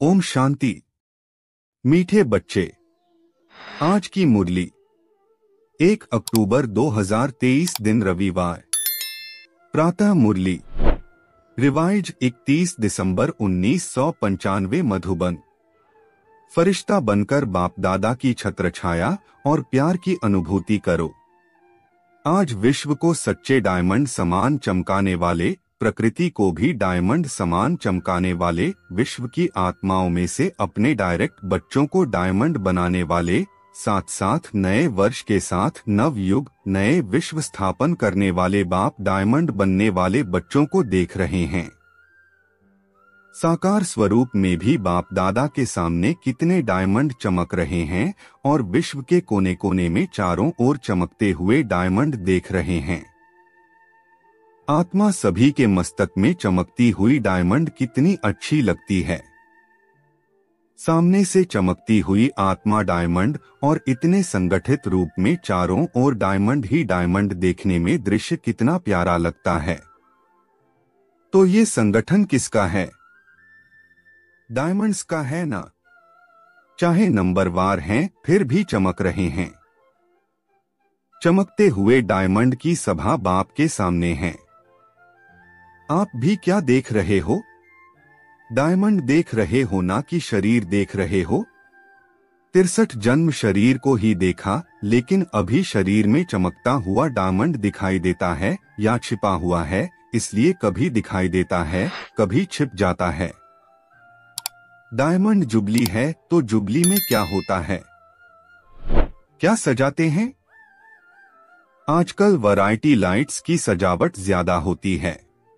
ओम शांति। मीठे बच्चे, आज की मुरली 1 अक्टूबर 2023 दिन रविवार। प्रातः मुरली रिवाइज 31 दिसंबर 1995 मधुबन। फरिश्ता बनकर बाप दादा की छत्रछाया और प्यार की अनुभूति करो। आज विश्व को सच्चे डायमंड समान चमकाने वाले, प्रकृति को भी डायमंड समान चमकाने वाले, विश्व की आत्माओं में से अपने डायरेक्ट बच्चों को डायमंड बनाने वाले, साथ साथ नए वर्ष के साथ नव युग, नए विश्व स्थापन करने वाले बाप डायमंड बनने वाले बच्चों को देख रहे हैं। साकार स्वरूप में भी बाप दादा के सामने कितने डायमंड चमक रहे हैं और विश्व के कोने कोने में चारों ओर चमकते हुए डायमंड देख रहे हैं। आत्मा सभी के मस्तक में चमकती हुई डायमंड कितनी अच्छी लगती है। सामने से चमकती हुई आत्मा डायमंड और इतने संगठित रूप में चारों ओर डायमंड ही डायमंड देखने में दृश्य कितना प्यारा लगता है। तो ये संगठन किसका है? डायमंड्स का है ना। चाहे नंबरवार हैं फिर भी चमक रहे हैं। चमकते हुए डायमंड की सभा बाप के सामने है। आप भी क्या देख रहे हो? डायमंड देख रहे हो ना कि शरीर देख रहे हो? 63 जन्म शरीर को ही देखा, लेकिन अभी शरीर में चमकता हुआ डायमंड दिखाई देता है या छिपा हुआ है, इसलिए कभी दिखाई देता है, कभी छिप जाता है। डायमंड जुबली है तो जुबली में क्या होता है? क्या सजाते हैं? आजकल वैरायटी लाइट्स की सजावट ज्यादा होती है।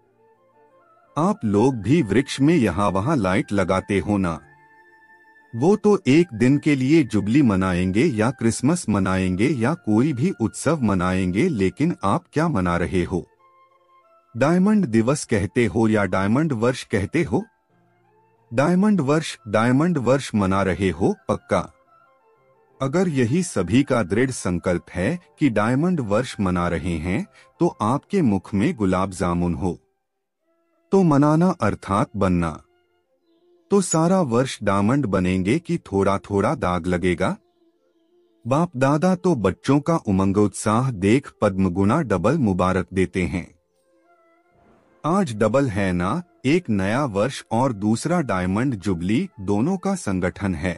आप लोग भी वृक्ष में यहाँ वहाँ लाइट लगाते हो ना। वो तो एक दिन के लिए जुबली मनाएंगे या क्रिसमस मनाएंगे या कोई भी उत्सव मनाएंगे, लेकिन आप क्या मना रहे हो? डायमंड दिवस कहते हो या डायमंड वर्ष कहते हो? डायमंड वर्ष मना रहे हो पक्का। अगर यही सभी का दृढ़ संकल्प है कि डायमंड वर्ष मना रहे हैं, तो आपके मुख में गुलाब जामुन हो। तो मनाना अर्थात बनना। तो सारा वर्ष डायमंड बनेंगे कि थोड़ा थोड़ा दाग लगेगा? बाप दादा तो बच्चों का उमंग उत्साह देख पद्म गुना डबल मुबारक देते हैं। आज डबल है ना, एक नया वर्ष और दूसरा डायमंड जुबली, दोनों का संगठन है।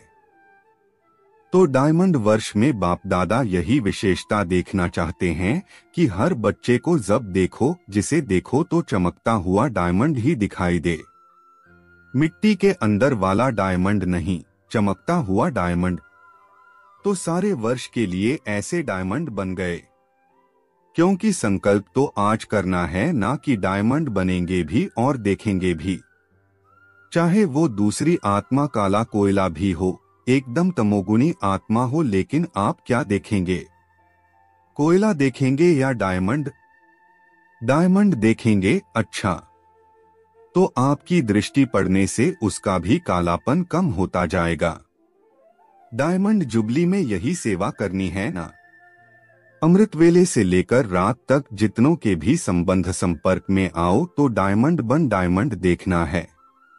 तो डायमंड वर्ष में बाप दादा यही विशेषता देखना चाहते हैं कि हर बच्चे को जब देखो, जिसे देखो तो चमकता हुआ डायमंड ही दिखाई दे। मिट्टी के अंदर वाला डायमंड नहीं, चमकता हुआ डायमंड। तो सारे वर्ष के लिए ऐसे डायमंड बन गए, क्योंकि संकल्प तो आज करना है ना कि डायमंड बनेंगे भी और देखेंगे भी। चाहे वो दूसरी आत्मा काला कोयला भी हो, एकदम तमोगुणी आत्मा हो, लेकिन आप क्या देखेंगे? कोयला देखेंगे या डायमंड? डायमंड देखेंगे। अच्छा, तो आपकी दृष्टि पड़ने से उसका भी कालापन कम होता जाएगा। डायमंड जुबली में यही सेवा करनी है ना। अमृत वेले से लेकर रात तक जितनों के भी संबंध संपर्क में आओ तो डायमंड बन डायमंड देखना है।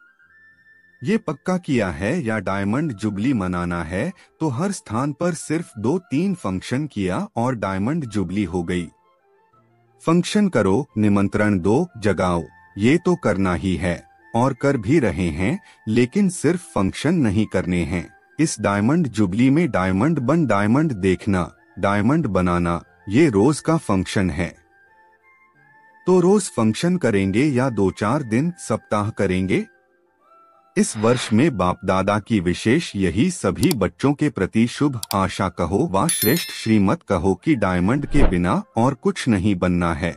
ये पक्का किया है या डायमंड जुबली मनाना है, तो हर स्थान पर सिर्फ 2-3 फंक्शन किया और डायमंड जुबली हो गई। फंक्शन करो, निमंत्रण दो, जगाओ, ये तो करना ही है और कर भी रहे हैं, लेकिन सिर्फ फंक्शन नहीं करने हैं। इस डायमंड जुबली में डायमंड बन डायमंड देखना, डायमंड बनाना, ये रोज का फंक्शन है। तो रोज फंक्शन करेंगे या 2-4 दिन, सप्ताह करेंगे? इस वर्ष में बाप दादा की विशेष यही सभी बच्चों के प्रति शुभ आशा कहो व श्रेष्ठ श्रीमत कहो कि डायमंड के बिना और कुछ नहीं बनना है।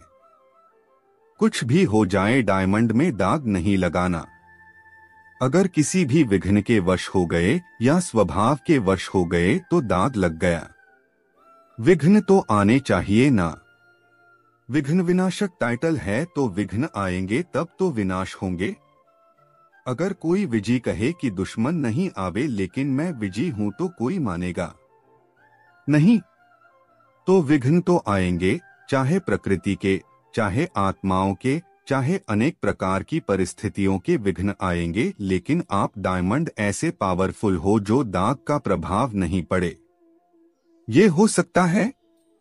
कुछ भी हो जाए डायमंड में दाग नहीं लगाना। अगर किसी भी विघ्न के वश हो गए या स्वभाव के वश हो गए तो दाग लग गया। विघ्न तो आने चाहिए ना। विघ्न विनाशक टाइटल है तो विघ्न आएंगे तब तो विनाश होंगे। अगर कोई विजय कहे कि दुश्मन नहीं आवे लेकिन मैं विजय हूं तो कोई मानेगा नहीं। तो विघ्न तो आएंगे, चाहे प्रकृति के, चाहे आत्माओं के, चाहे अनेक प्रकार की परिस्थितियों के विघ्न आएंगे, लेकिन आप डायमंड ऐसे पावरफुल हो जो दाग का प्रभाव नहीं पड़े। ये हो सकता है।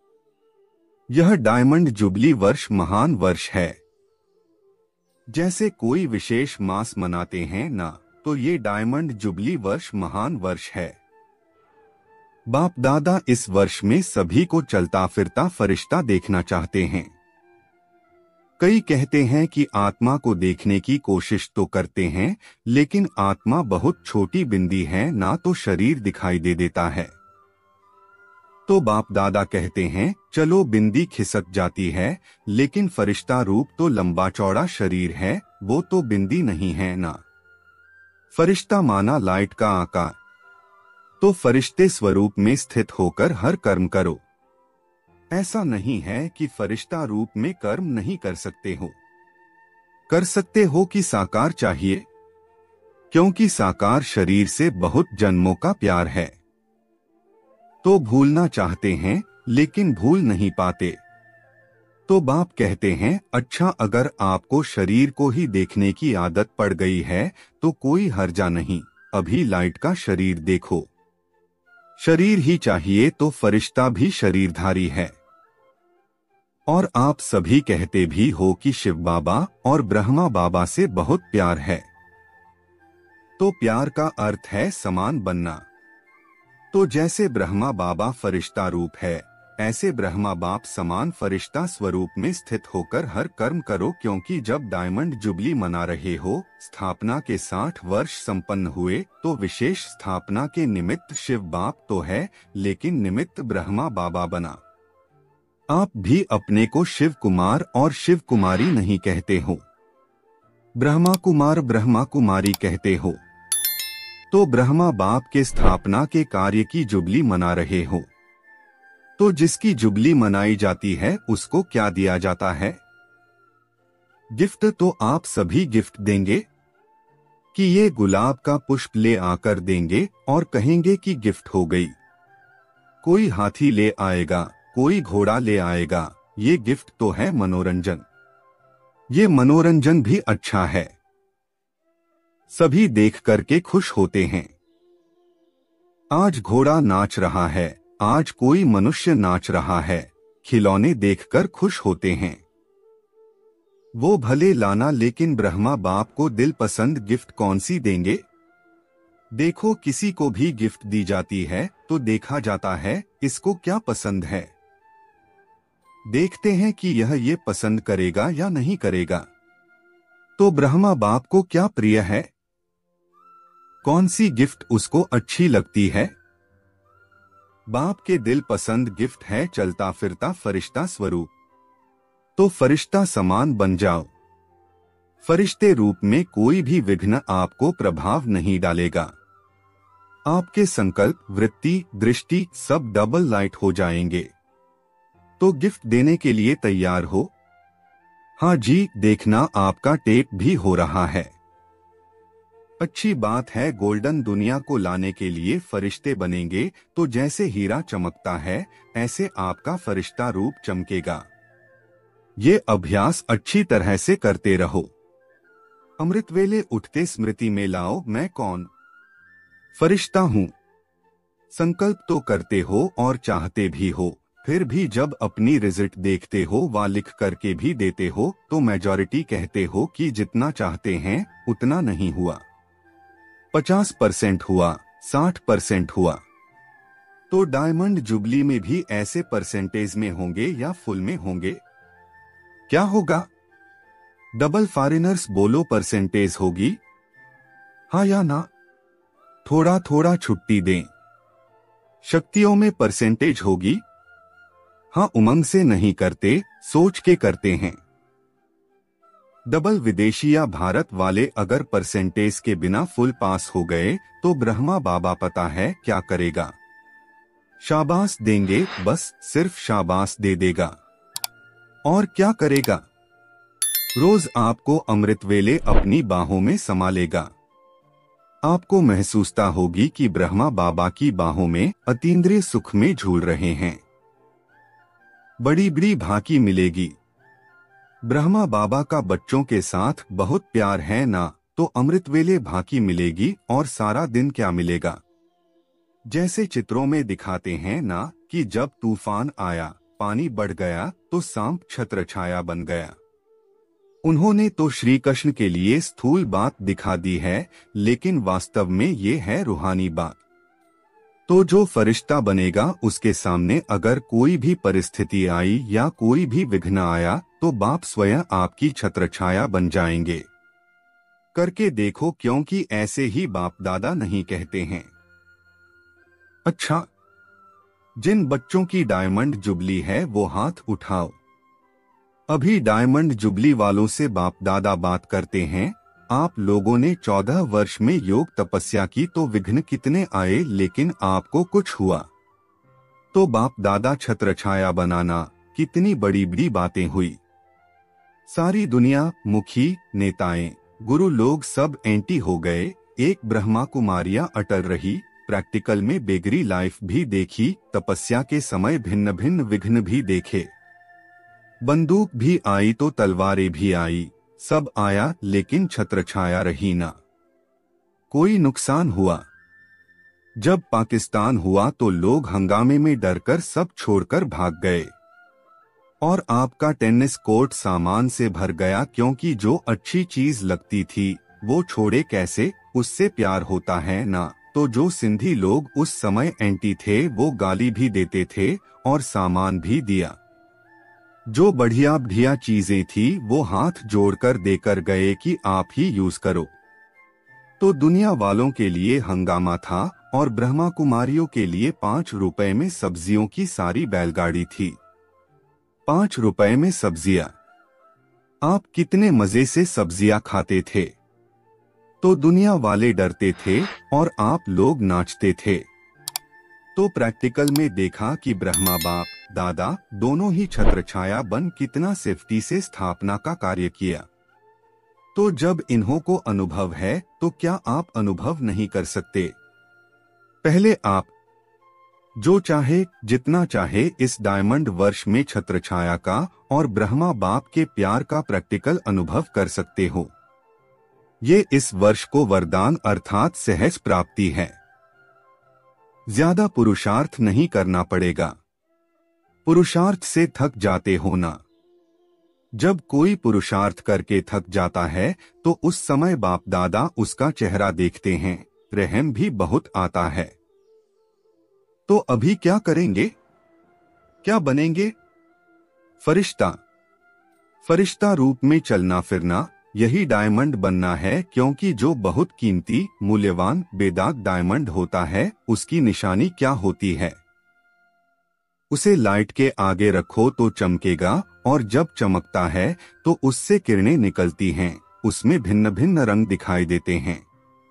यह डायमंड जुबली वर्ष महान वर्ष है। जैसे कोई विशेष मास मनाते हैं ना, तो ये डायमंड जुबली वर्ष महान वर्ष है। बाप दादा इस वर्ष में सभी को चलता फिरता फरिश्ता देखना चाहते हैं। कई कहते हैं कि आत्मा को देखने की कोशिश तो करते हैं, लेकिन आत्मा बहुत छोटी बिंदी है, ना तो शरीर दिखाई दे देता है। तो बाप दादा कहते हैं चलो बिंदी खिसक जाती है, लेकिन फरिश्ता रूप तो लंबा चौड़ा शरीर है, वो तो बिंदी नहीं है ना। फरिश्ता माना लाइट का आकार। तो फरिश्ते स्वरूप में स्थित होकर हर कर्म करो। ऐसा नहीं है कि फरिश्ता रूप में कर्म नहीं कर सकते हो। कर सकते हो कि साकार चाहिए, क्योंकि साकार शरीर से बहुत जन्मों का प्यार है। तो भूलना चाहते हैं, लेकिन भूल नहीं पाते। तो बाप कहते हैं अच्छा, अगर आपको शरीर को ही देखने की आदत पड़ गई है तो कोई हर्जा नहीं, अभी लाइट का शरीर देखो। शरीर ही चाहिए तो फरिश्ता भी शरीरधारी है। और आप सभी कहते भी हो कि शिव बाबा और ब्रह्मा बाबा से बहुत प्यार है। तो प्यार का अर्थ है समान बनना। तो जैसे ब्रह्मा बाबा फरिश्ता रूप है, ऐसे ब्रह्मा बाप समान फरिश्ता स्वरूप में स्थित होकर हर कर्म करो, क्योंकि जब डायमंड जुबली मना रहे हो, स्थापना के 60 वर्ष संपन्न हुए, तो विशेष स्थापना के निमित्त शिव बाप तो है, लेकिन निमित्त ब्रह्मा बाबा बना। आप भी अपने को शिव कुमार और शिव कुमारी नहीं कहते हो, ब्रह्मा कुमार ब्रह्मा कुमारी कहते हो। तो ब्रह्मा बाप के स्थापना के कार्य की जुबली मना रहे हो। तो जिसकी जुबली मनाई जाती है उसको क्या दिया जाता है? गिफ्ट। तो आप सभी गिफ्ट देंगे कि ये गुलाब का पुष्प ले आकर देंगे और कहेंगे कि गिफ्ट हो गई। कोई हाथी ले आएगा, कोई घोड़ा ले आएगा, ये गिफ्ट तो है मनोरंजन। ये मनोरंजन भी अच्छा है, सभी देख करके खुश होते हैं। आज घोड़ा नाच रहा है, आज कोई मनुष्य नाच रहा है, खिलौने देखकर खुश होते हैं। वो भले लाना, लेकिन ब्रह्मा बाप को दिल पसंद गिफ्ट कौन सी देंगे? देखो, किसी को भी गिफ्ट दी जाती है तो देखा जाता है इसको क्या पसंद है। देखते हैं कि यह ये पसंद करेगा या नहीं करेगा। तो ब्रह्मा बाप को क्या प्रिय है, कौन सी गिफ्ट उसको अच्छी लगती है? बाप के दिल पसंद गिफ्ट है चलता फिरता फरिश्ता स्वरूप। तो फरिश्ता समान बन जाओ। फरिश्ते रूप में कोई भी विघ्न आपको प्रभाव नहीं डालेगा। आपके संकल्प, वृत्ति, दृष्टि सब डबल लाइट हो जाएंगे। तो गिफ्ट देने के लिए तैयार हो? हाँ जी, देखना आपका टेप भी हो रहा है। अच्छी बात है। गोल्डन दुनिया को लाने के लिए फरिश्ते बनेंगे, तो जैसे हीरा चमकता है ऐसे आपका फरिश्ता रूप चमकेगा। ये अभ्यास अच्छी तरह से करते रहो। अमृत वेले उठते स्मृति में लाओ, मैं कौन? फरिश्ता हूँ। संकल्प तो करते हो और चाहते भी हो, फिर भी जब अपनी रिजल्ट देखते हो व लिख करके भी देते हो, तो मेजॉरिटी कहते हो कि जितना चाहते हैं उतना नहीं हुआ। 50% हुआ, 60% हुआ। तो डायमंड जुबली में भी ऐसे परसेंटेज में होंगे या फुल में होंगे? क्या होगा? डबल फॉरेनर्स बोलो, परसेंटेज होगी हाँ या ना? थोड़ा थोड़ा छुट्टी दें। शक्तियों में परसेंटेज होगी हाँ, उमंग से नहीं करते, सोच के करते हैं। डबल विदेशी या भारत वाले अगर परसेंटेज के बिना फुल पास हो गए तो ब्रह्मा बाबा पता है क्या करेगा। शाबाश देंगे, बस सिर्फ शाबाश दे देगा। और क्या करेगा? रोज आपको अमृत वेले अपनी बाहों में संभालेगा। आपको महसूसता होगी कि ब्रह्मा बाबा की बाहों में अतीन्द्रिय सुख में झूल रहे हैं। बड़ी बड़ी भाकी मिलेगी। ब्रह्मा बाबा का बच्चों के साथ बहुत प्यार है ना, तो अमृत वेले भाकी मिलेगी और सारा दिन क्या मिलेगा। जैसे चित्रों में दिखाते हैं ना कि जब तूफान आया, पानी बढ़ गया तो सांप छत्रछाया बन गया। उन्होंने तो श्री कृष्ण के लिए स्थूल बात दिखा दी है, लेकिन वास्तव में ये है रूहानी बात। तो जो फरिश्ता बनेगा उसके सामने अगर कोई भी परिस्थिति आई या कोई भी विघ्न आया तो बाप स्वयं आपकी छत्रछाया बन जाएंगे। करके देखो, क्योंकि ऐसे ही बाप दादा नहीं कहते हैं। अच्छा, जिन बच्चों की डायमंड जुबली है वो हाथ उठाओ। अभी डायमंड जुबली वालों से बाप दादा बात करते हैं। आप लोगों ने 14 वर्ष में योग तपस्या की तो विघ्न कितने आए, लेकिन आपको कुछ हुआ। तो बाप दादा छत्रछाया बनाना, कितनी बड़ी बड़ी बातें हुई। सारी दुनिया, मुखी, नेताएं, गुरु लोग सब एंटी हो गए। एक ब्रह्मा कुमारियां अटल रही, प्रैक्टिकल में बेगरी लाइफ भी देखी, तपस्या के समय भिन्न भिन्न विघ्न भी देखे। बंदूक भी आई तो तलवारें भी आई, सब आया लेकिन छत्रछाया रही ना। कोई नुकसान हुआ। जब पाकिस्तान हुआ तो लोग हंगामे में डरकर सब छोड़कर भाग गए और आपका टेनिस कोर्ट सामान से भर गया, क्योंकि जो अच्छी चीज लगती थी वो छोड़े कैसे, उससे प्यार होता है ना। तो जो सिंधी लोग उस समय एंटी थे वो गाली भी देते थे और सामान भी दिया। जो बढ़िया बढ़िया चीजें थी वो हाथ जोड़कर देकर गए कि आप ही यूज करो। तो दुनिया वालों के लिए हंगामा था और ब्रह्मा कुमारियों के लिए 5 रुपए में सब्जियों की सारी बैलगाड़ी थी। 5 रुपए में सब्जियां। आप कितने मजे से सब्जियां खाते थे। तो दुनिया वाले डरते थे और आप लोग नाचते थे। तो प्रैक्टिकल में देखा कि ब्रह्मा बाप दादा दोनों ही छत्रछाया बन कितना सेफ्टी से स्थापना का कार्य किया। तो जब इन्हों को अनुभव है तो क्या आप अनुभव नहीं कर सकते। पहले आप जो चाहे जितना चाहे इस डायमंड वर्ष में छत्रछाया का और ब्रह्मा बाप के प्यार का प्रैक्टिकल अनुभव कर सकते हो। ये इस वर्ष को वरदान अर्थात सहज प्राप्ति है। ज्यादा पुरुषार्थ नहीं करना पड़ेगा। पुरुषार्थ से थक जाते हो ना। जब कोई पुरुषार्थ करके थक जाता है तो उस समय बाप दादा उसका चेहरा देखते हैं, रहम भी बहुत आता है। तो अभी क्या करेंगे, क्या बनेंगे। फरिश्ता। फरिश्ता रूप में चलना फिरना, यही डायमंड बनना है, क्योंकि जो बहुत कीमती मूल्यवान बेदाग डायमंड होता है उसकी निशानी क्या होती है। उसे लाइट के आगे रखो तो चमकेगा और जब चमकता है तो उससे किरणें निकलती हैं, उसमें भिन्न भिन्न रंग दिखाई देते हैं।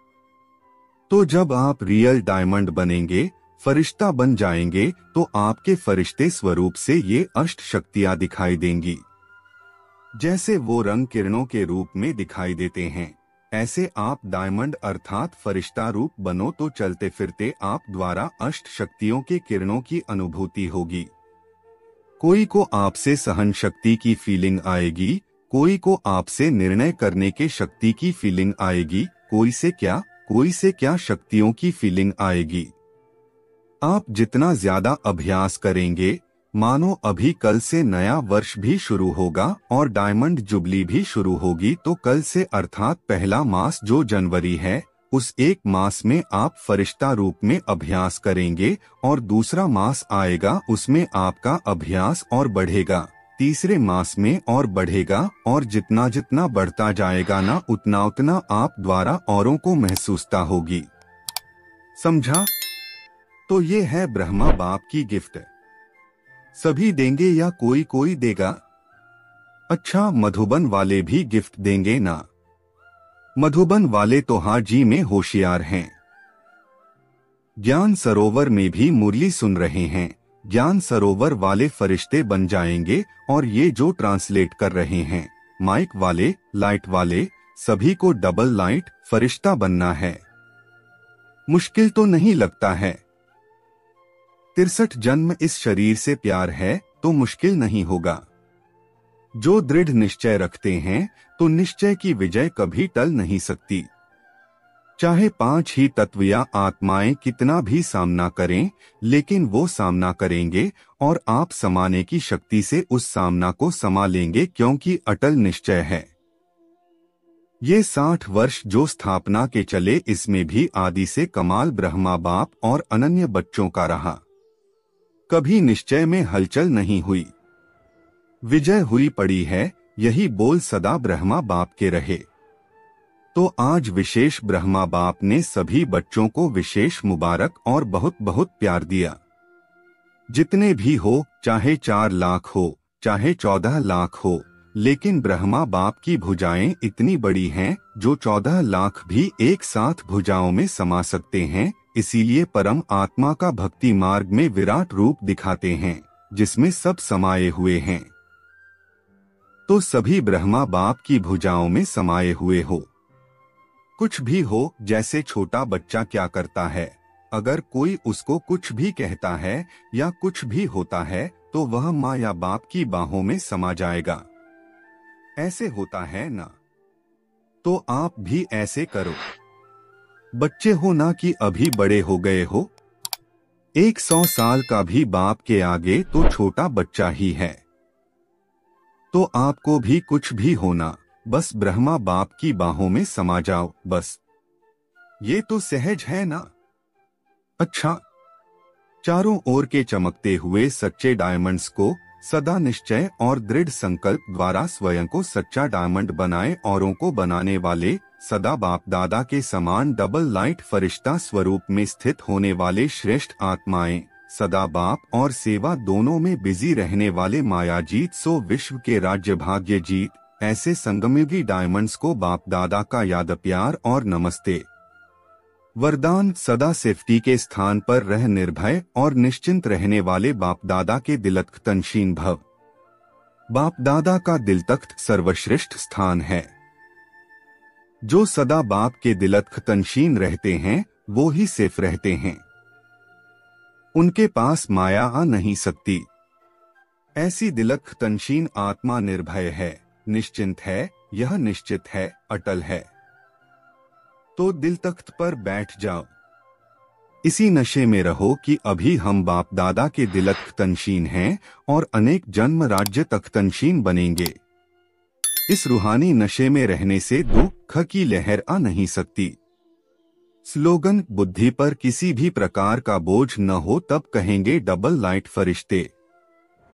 तो जब आप रियल डायमंड बनेंगे, फरिश्ता बन जाएंगे, तो आपके फरिश्ते स्वरूप से ये अष्ट शक्तियां दिखाई देंगी। जैसे वो रंग किरणों के रूप में दिखाई देते हैं, ऐसे आप डायमंड अर्थात फरिश्ता रूप बनो तो चलते फिरते आप द्वारा अष्ट शक्तियों के किरणों की अनुभूति होगी। कोई को आपसे सहन शक्ति की फीलिंग आएगी, कोई को आपसे निर्णय करने के शक्ति की फीलिंग आएगी, कोई से क्या शक्तियों की फीलिंग आएगी। आप जितना ज्यादा अभ्यास करेंगे, मानो अभी कल से नया वर्ष भी शुरू होगा और डायमंड जुबली भी शुरू होगी, तो कल से अर्थात पहला मास जो जनवरी है, उस एक मास में आप फरिश्ता रूप में अभ्यास करेंगे और दूसरा मास आएगा, उसमें आपका अभ्यास और बढ़ेगा, तीसरे मास में और बढ़ेगा, और जितना जितना बढ़ता जाएगा ना उतना उतना आप द्वारा औरों को महसूसता होगी। समझा। तो ये है ब्रह्मा बाप की गिफ्ट। सभी देंगे या कोई कोई देगा। अच्छा, मधुबन वाले भी गिफ्ट देंगे ना। मधुबन वाले तो हाजी में होशियार हैं। ज्ञान सरोवर में भी मुरली सुन रहे हैं। ज्ञान सरोवर वाले फरिश्ते बन जाएंगे और ये जो ट्रांसलेट कर रहे हैं, माइक वाले, लाइट वाले, सभी को डबल लाइट फरिश्ता बनना है। मुश्किल तो नहीं लगता है। 63 जन्म इस शरीर से प्यार है तो मुश्किल नहीं होगा। जो दृढ़ निश्चय रखते हैं तो निश्चय की विजय कभी टल नहीं सकती। चाहे 5 ही तत्व या आत्माएं कितना भी सामना करें, लेकिन वो सामना करेंगे और आप समाने की शक्ति से उस सामना को समा लेंगे, क्योंकि अटल निश्चय है। ये 60 वर्ष जो स्थापना के चले, इसमें भी आदि से कमाल ब्रह्मा बाप और अनन्य बच्चों का रहा। कभी निश्चय में हलचल नहीं हुई, विजय हुई पड़ी है, यही बोल सदा ब्रह्मा बाप के रहे। तो आज विशेष ब्रह्मा बाप ने सभी बच्चों को विशेष मुबारक और बहुत बहुत प्यार दिया। जितने भी हो, चाहे 4 लाख हो, चाहे 14 लाख हो, लेकिन ब्रह्मा बाप की भुजाएं इतनी बड़ी हैं जो 14 लाख भी एक साथ भुजाओं में समा सकते हैं। इसीलिए परम आत्मा का भक्ति मार्ग में विराट रूप दिखाते हैं, जिसमें सब समाये हुए हैं। तो सभी ब्रह्मा बाप की भुजाओं में समाये हुए हो। कुछ भी हो, जैसे छोटा बच्चा क्या करता है, अगर कोई उसको कुछ भी कहता है या कुछ भी होता है तो वह माँ या बाप की बाहों में समा जाएगा। ऐसे होता है ना? तो आप भी ऐसे करो। बच्चे हो ना कि अभी बड़े हो गए हो। 100 साल का भी बाप के आगे तो छोटा बच्चा ही है। तो आपको भी कुछ भी होना, बस ब्रह्मा बाप की बाहों में समा जाओ, बस। ये तो सहज है ना? अच्छा, चारों ओर के चमकते हुए सच्चे डायमंड्स को सदा निश्चय और दृढ़ संकल्प द्वारा स्वयं को सच्चा डायमंड बनाए औरों को बनाने वाले, सदा बाप दादा के समान डबल लाइट फरिश्ता स्वरूप में स्थित होने वाले श्रेष्ठ आत्माएं, सदा बाप और सेवा दोनों में बिजी रहने वाले मायाजीत सो विश्व के राज्य भाग्य जीत, ऐसे संगमयुगी डायमंड्स को बाप दादा का याद प्यार और नमस्ते। वरदान सदा सेफ्टी के स्थान पर रह निर्भय और निश्चिंत रहने वाले बाप दादा के दिलतख्त तनशीन भव। बाप दादा का दिल तख्त सर्वश्रेष्ठ स्थान है। जो सदा बाप के दिलतख्त तनशीन रहते हैं वो ही सेफ रहते हैं। उनके पास माया आ नहीं सकती। ऐसी दिलतख्त तनशीन आत्मा निर्भय है, निश्चिंत है, यह निश्चित है, अटल है। तो दिल तख्त पर बैठ जाओ। इसी नशे में रहो कि अभी हम बाप दादा के दिलतख्त तनशीन हैं और अनेक जन्म राज्य तख्त तनशीन बनेंगे। इस रूहानी नशे में रहने से दुख की लहर आ नहीं सकती। स्लोगन बुद्धि पर किसी भी प्रकार का बोझ न हो, तब कहेंगे डबल लाइट फरिश्ते।